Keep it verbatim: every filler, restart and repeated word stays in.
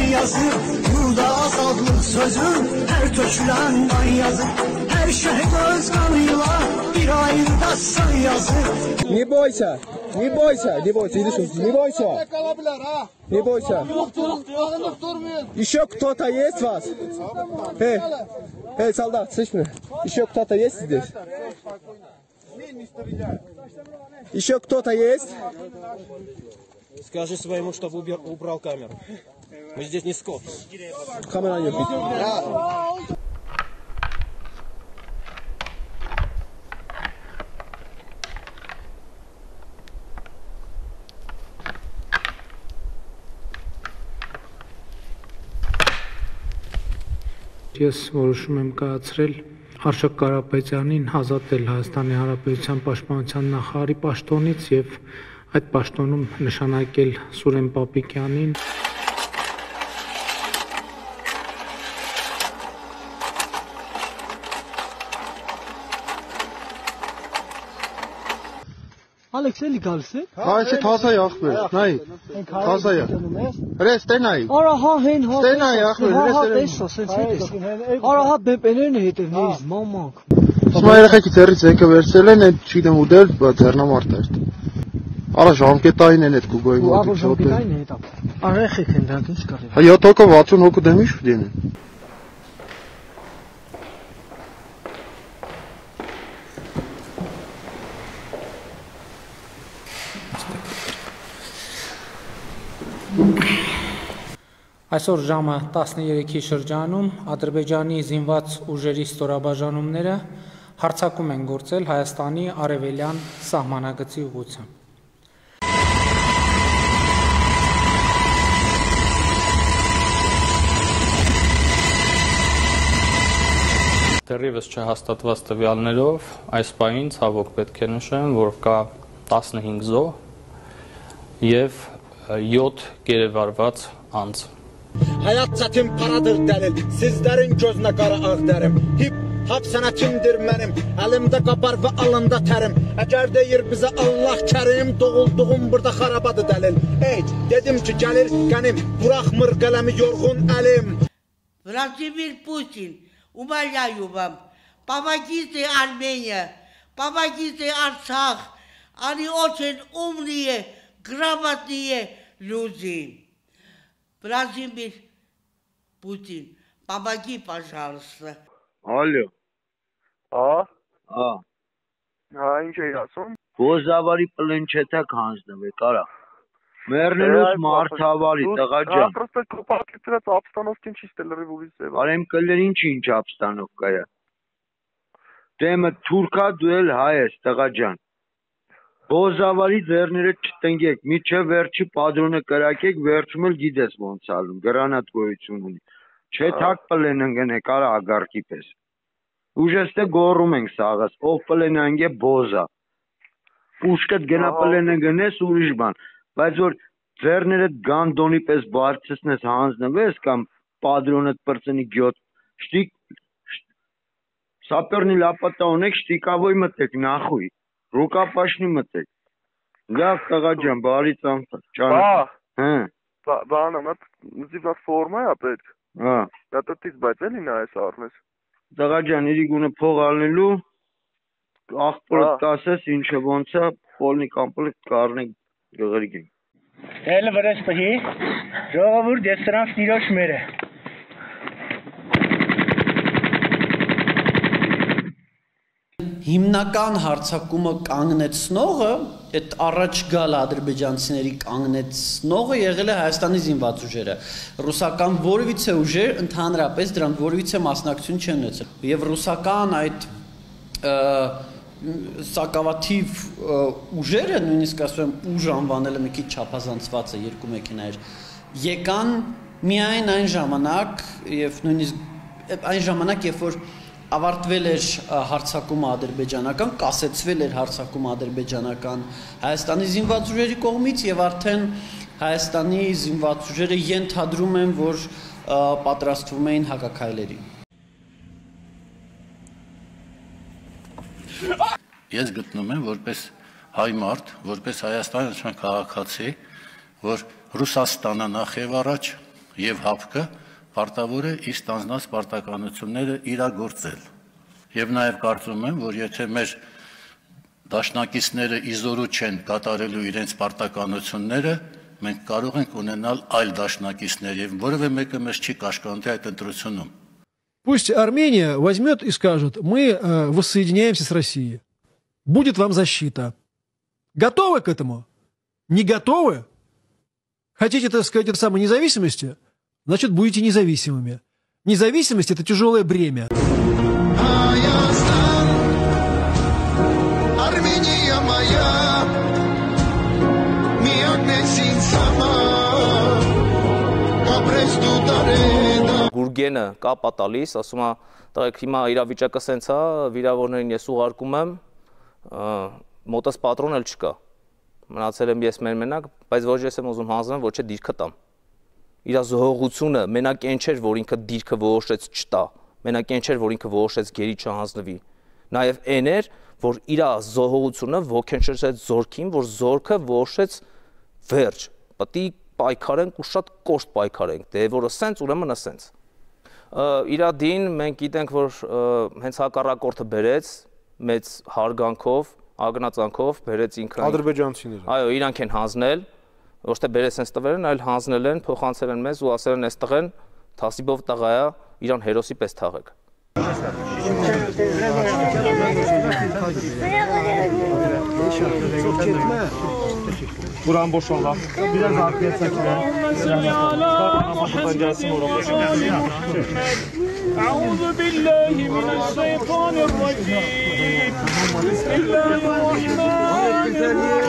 yazır, yurda azadlık sözü, her tökülen kan yazır, her şehit öz kanıyla bir ayırda san yazır. Не бойся, не бойся, не бойся, иди сюда, не бойся. Не бойся. Еще кто-то есть у вас? Эй, эй, солдат, слышь меня? Еще кто-то есть здесь? Еще кто-то есть? Скажи своему, чтобы убрал камеру. Мы здесь не скот. Камера не бить. Ես որոշում եմ կայացրել Արշակ Կարապետյանին ազատել Հայաստանի Հանրապետության պաշտպանության նախարարի պաշտոնից եւ այդ պաշտոնում նշանակել Սուրեն Պապիկյանին Ալեքս էլի գալիս է։ Այս է թասայի ախպեր, նայի, թասայի։ Հրես տենայի։ Արա հա հեն հա։ Տենայի ախպեր, հրես տենայի։ Տեսա, սենց է։ Արա հա բեպեներն է հետևներից, մամանք։ Հիմա երեխեքի ձեռից եկը վերցել են, այդ չիդեմ ուդել, ձեռնամարդ էր։ Արա ժամկետային են այդ կուգոյի մոտի։ Ահա ժամկետային է հետա։ Արեխեք են դրանք ինչ կարելի։ Հա յոթ հոգով վաթսուն հոգու դեմ ինչ դեն են։ Այսօր ժամը տասներեքի շրջանում Ադրբեջանի զինված ուժերի ստորաբաժանումները հարձակում են գործել Հայաստանի արևելյան սահմանագծի ուղղությամբ։ Դեռևս չհաստատված տվյալներով այս պահին ցավոք պետք է նշեմ, որ կա տասնհինգ զոհ եւ յոթ գերեվարված անձ։ Hayat çetin paradır delil, sizlerin gözüne kara ağ derim. Hip hap senetimdir benim, elimde kapar ve alında terim. Eğer deyir bize Allah kerim, doğulduğum burada xarabadı delil. Hey, dedim ki gelir genim, bırakmır kalemi yorgun elim. Vladimir Putin, умоляю вам, помогите Армения, помогите Арцах, они очень умные, грамотные люди. Владимир Путин, помоги, пожалуйста. Алло. А? А. А, ինչ է ասում։ Բոզավարի պլենչետակ հանձնվեք, արա։ Մեռնելուց մարդավարի, տղա ջան։ Просто կապակցած обстановки чисто революция։ Արեմ կլեր ինչի ինչ обстановка է։ Դեմը թուրքա դու էլ հայ ես, տղա ջան։ Բոզավարի ձեռները չտնգեք, միջև վերջի падրոնը կրակեք, վերջում էլ գիտես ոնց ալում, գրանատ գոյություն ունի։ Չէ թակ պլեն ընգնեք, արա ագարկի պես։ Ուժեստե գոռում ենք սաղաս, ով պլեն ընգե բոզա։ Ուշկդ գնա պլեն ընգնես ուրիշ բան, բայց որ ձեռներդ գանդոնի պես բարձրացնես հանձնվես կամ падրոնդ պրծնի գյոտ, շտիկ սապերնի լապատա ունեք, շտիկավոյ մտեք նախույ։ Ռուկապաշնի մտեք։ Լավ տղա ջան, բարի ծանոթ։ Բա։ Հա։ Բանը, մտիվնատ ֆորմա է պետք։ Հա։ Դատտից բայց էլի նա էս առնես։ Տղա ջան, իրի գունը փող առնելու աղբորդ կասես ինչը ոնց է, պոլնի կամպլետ կառնենք գղրիգին։ Էլ վրես պհի, ժողովուրդ ես սրանց նիրոշ մերը։ Հիմնական հարցակումը կանգնեցնողը, այդ առաջ գալ ադրբեջանցիների կանգնեցնողը եղել է Հայաստանի զինված ուժերը։ Ռուսական որևիցե ուժեր ընդհանրապես դրանք որևիցե մասնակցություն չեն ունեցել։ Եվ ռուսական այդ սակավաթիվ ուժերը, նույնիսկ ասում եմ ուժ անվանելը մի քիչ չափազանցված է, երկու մեքենա էր, եկան միայն այն ժամանակ եւ նույնիսկ այն ժամանակ, երբ որ ավարտվել էր հարձակումը ադրբեջանական, կասեցվել էր հարձակումը ադրբեջանական Հայաստանի զինված ուժերի կողմից եւ արդեն Հայաստանի զինված ուժերը ենթադրում են, որ պատրաստվում էին հակաքայլերի։ Ես գտնում եմ որպես հայ մարդ, որպես հայաստանյան քաղաքացի, որ Ռուսաստանը նախ եւ առաջ եւ հապկը պարտավոր է իր ստանձնած պարտականությունները իրագործել։ Եվ նաեւ կարծում եմ, որ եթե մեր դաշնակիցները իզորու չեն կատարելու իրենց պարտականությունները, մենք կարող ենք ունենալ այլ դաշնակիցներ եւ որևէ մեկը մեզ չի կաշկանդի այդ ընտրությունում։ Пусть Армения возьмет и скажет: мы э, воссоединяемся с Россией. Будет вам защита. Готовы к этому? Не готовы? Хотите, так сказать, это самой независимости? Значит, будете независимыми. Независимость — это тяжелое бремя. Armenia моя, միակնեցին սամար, կապրես դու տարեդա։ Գուրգենը կապա տալիս, ասում է, տղեկ հիմա իրավիճակը սենց է, վիրավորներին ես ուղարկում եմ, մոտս պատրոն էլ չկա։ Մնացել եմ ես մեր մենակ, բայց ոչ ես եմ ուզում հանձնեմ, ոչ է դիրքը տամ։ Իրա զոհողությունը մենակ այն չէր, որ ինքը դիրքը որոշեց չտա, մենակ այն չէր, որ ինքը որոշեց գերի չհանձնվի։ Նաև այն էր, որ իր զոհողությունը ոգեշնչեց զորքին, որ զորքը որոշեց վերջ, պետք է պայքարենք ու շատ կոշտ պայքարենք, դե որը սենց ուրեմն ասենց։ Իր դին մենք գիտենք, որ հենց հակառակորդը բերեց մեծ հարգանքով, ագնացանքով բերեց ինքը Ադրբեջանցիները։ Այո, իրանք են հանձնել, ոչ թե բերեց հենց տվել են, այլ հանձնել են, փոխանցել են մեզ ու ասել են այս տղեն թասիբով տղա է, իրան հերոսի պես թաղեք։ Buran boş olan. Biraz arkaya çekilen. Buradan gelsin oraya. أعوذ بالله من الشيطان الرجيم بسم الله الرحمن الرحيم